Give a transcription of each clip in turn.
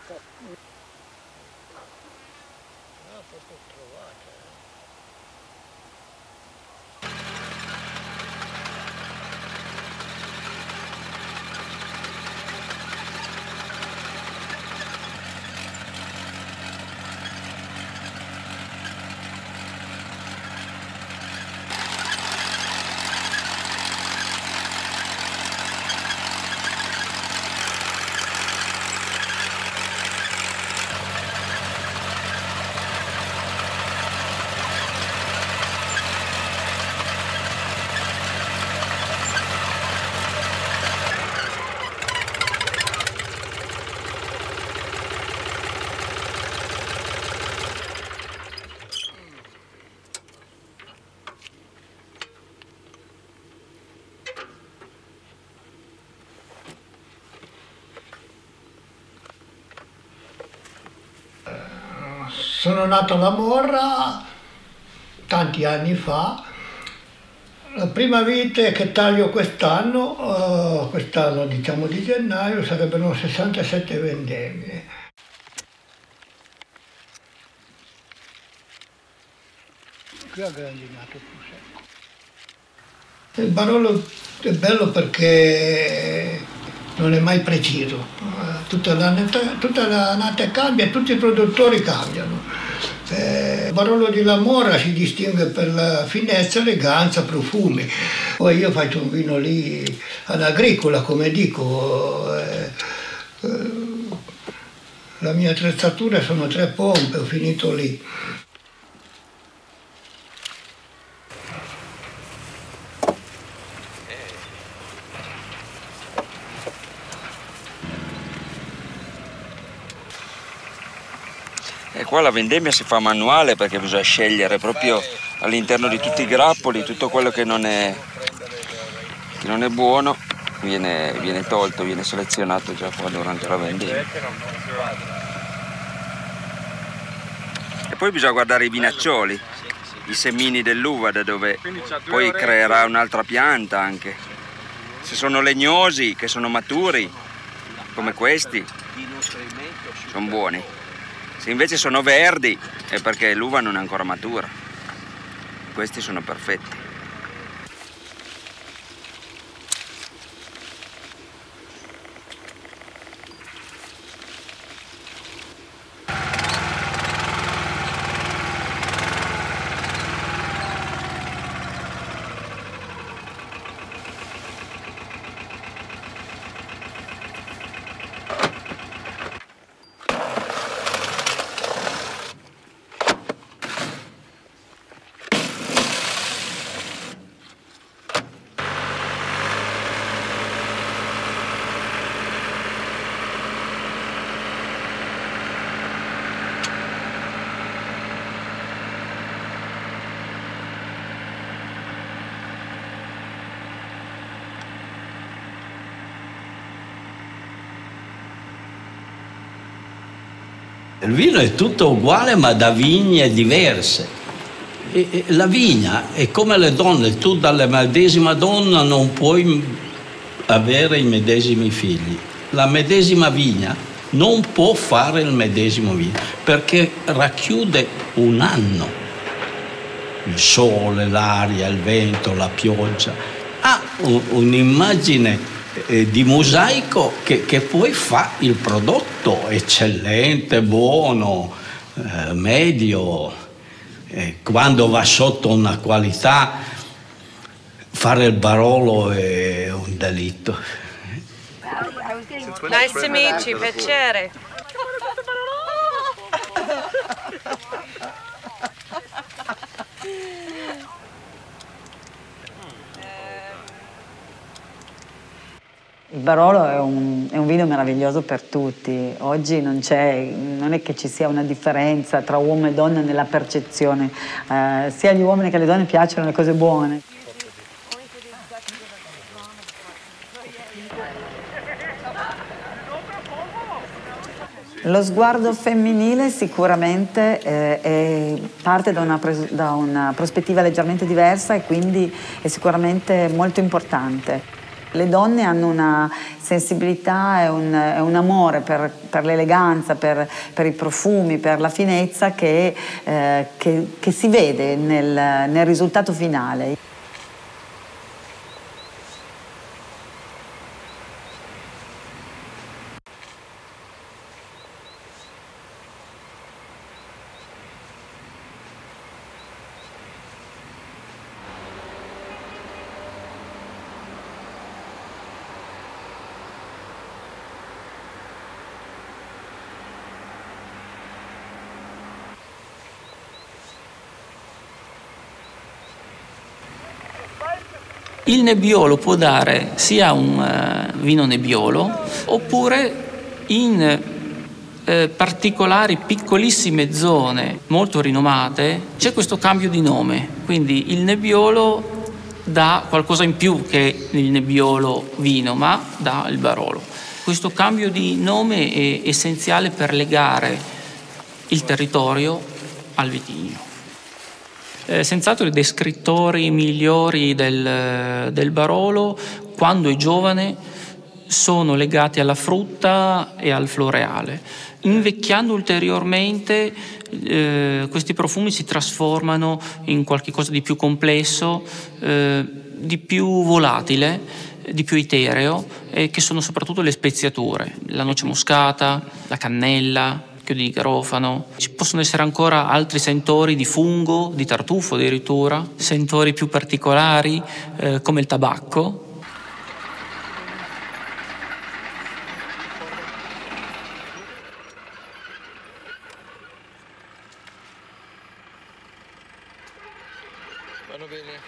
Sono nato alla Morra tanti anni fa. La prima vite che taglio quest'anno diciamo di gennaio, sarebbero 67 vendemmie. Qui ha grandinato più secco. Il Barolo è bello perché non è mai preciso. Tutta l'annata cambia e tutti i produttori cambiano. Il Barolo di La Morra si distingue per la finezza, eleganza, profumi. Poi io faccio un vino lì all'agricola, come dico. La mia attrezzatura sono 3 pompe, ho finito lì. E qua la vendemmia si fa manuale perché bisogna scegliere proprio all'interno di tutti i grappoli tutto quello che non è buono viene tolto, viene selezionato già qua durante la vendemmia. E poi bisogna guardare i vinaccioli, i semini dell'uva, da dove poi creerà un'altra pianta anche. Se sono legnosi, che sono maturi, come questi, sono buoni. Se invece sono verdi è perché l'uva non è ancora matura. Questi sono perfetti. Il vino è tutto uguale ma da vigne diverse. E la vigna è come le donne, tu dalla medesima donna non puoi avere i medesimi figli. La medesima vigna non può fare il medesimo vino perché racchiude un anno. Il sole, l'aria, il vento, la pioggia. Ha un'immagine di mosaico che poi fa il prodotto eccellente, buono, medio. Quando va sotto una qualità, fare il Barolo è un delitto. Nice to meet you, piacere. Il Barolo è un vino meraviglioso per tutti. Oggi non è che ci sia una differenza tra uomo e donna nella percezione. Sia agli uomini che alle donne piacciono le cose buone. Lo sguardo femminile sicuramente parte da una prospettiva leggermente diversa e quindi è sicuramente molto importante. Le donne hanno una sensibilità e un amore per l'eleganza, per i profumi, per la finezza che si vede nel risultato finale. Il Nebbiolo può dare sia un vino Nebbiolo oppure in particolari piccolissime zone molto rinomate c'è questo cambio di nome, quindi il Nebbiolo dà qualcosa in più che il Nebbiolo vino, ma dà il Barolo. Questo cambio di nome è essenziale per legare il territorio al vitigno. Senz'altro i descrittori migliori del Barolo, quando è giovane, sono legati alla frutta e al floreale. Invecchiando ulteriormente, questi profumi si trasformano in qualcosa di più complesso, di più volatile, di più etereo, che sono soprattutto le speziature, la noce moscata, la cannella, di garofano. Ci possono essere ancora altri sentori di fungo, di tartufo addirittura, sentori più particolari come il tabacco. Vanno bene.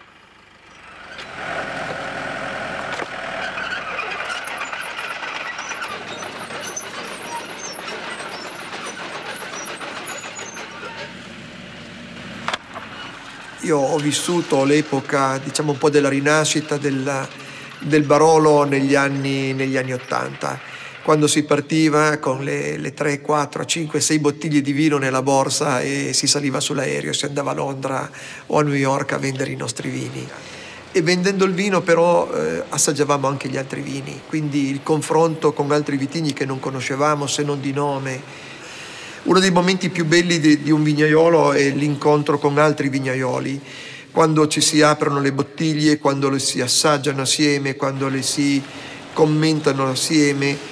Io ho vissuto l'epoca, diciamo, un po' della rinascita del Barolo negli anni 80, quando si partiva con le 3, 4, 5, 6 bottiglie di vino nella borsa e si saliva sull'aereo, si andava a Londra o a New York a vendere i nostri vini. E vendendo il vino però assaggiavamo anche gli altri vini, quindi il confronto con altri vitigni che non conoscevamo se non di nome. Uno dei momenti più belli di un vignaiolo è l'incontro con altri vignaioli, quando ci si aprono le bottiglie, quando le si assaggiano assieme, quando le si commentano assieme.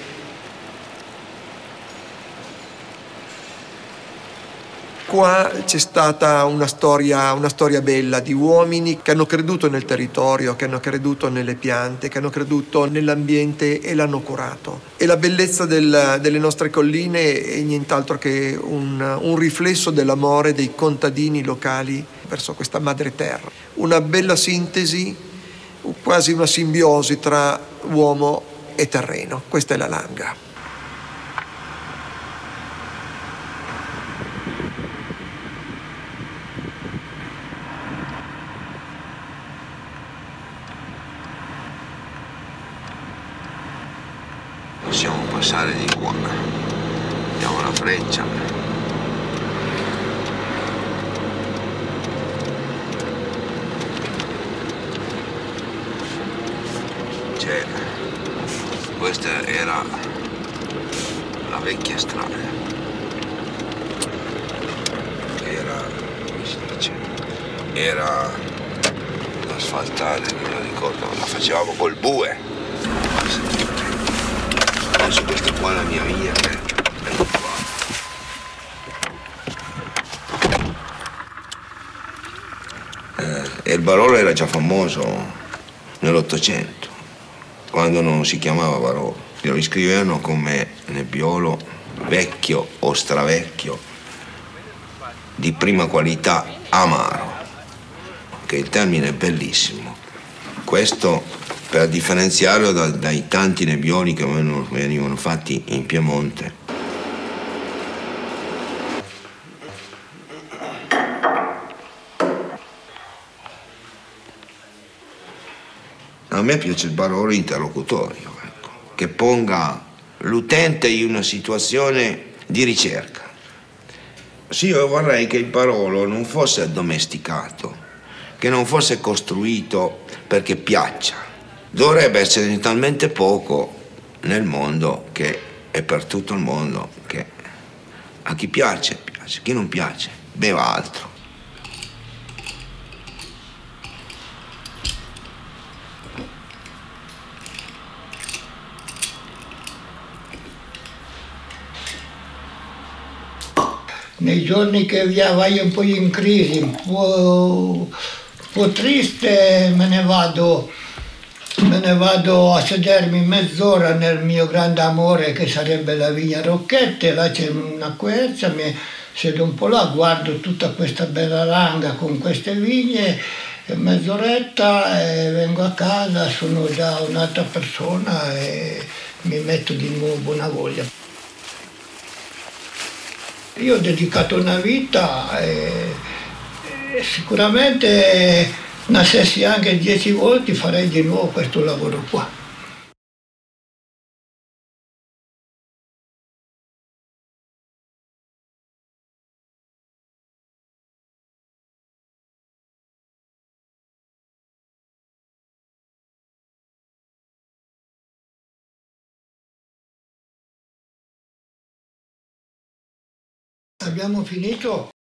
Qua c'è stata una storia bella di uomini che hanno creduto nel territorio, che hanno creduto nelle piante, che hanno creduto nell'ambiente e l'hanno curato. E la bellezza delle nostre colline è nient'altro che un riflesso dell'amore dei contadini locali verso questa madre terra. Una bella sintesi, quasi una simbiosi tra uomo e terreno. Questa è la Langa. Possiamo passare di qua, diamo la freccia. Questa era la vecchia strada, come si dice, era da asfaltare, me lo ricordo, la facevamo col bue. Adesso questa qua è la mia via, e il Barolo era già famoso nell'800, quando non si chiamava Barolo. Lo iscrivevano come Nebbiolo vecchio o stravecchio, di prima qualità, amaro, che il termine è bellissimo. Questo per differenziarlo dai tanti nebbioli che venivano fatti in Piemonte. A me piace il Barolo interlocutorio, ecco, che ponga l'utente in una situazione di ricerca. Sì, io vorrei che il Barolo non fosse addomesticato, che non fosse costruito perché piaccia. Dovrebbe essere talmente poco nel mondo che è per tutto il mondo, che a chi piace, piace, a chi non piace, beva altro. Nei giorni che vai un po' in crisi, un po' triste, me ne vado a sedermi mezz'ora nel mio grande amore che sarebbe la Vigna Rocchette, là c'è una quercia, mi siedo un po' là, guardo tutta questa bella langa con queste vigne, mezz'oretta e vengo a casa, sono già un'altra persona e mi metto di nuovo una voglia. Io ho dedicato una vita e sicuramente nascessi anche 10 volte farei di nuovo questo lavoro qua. Abbiamo finito.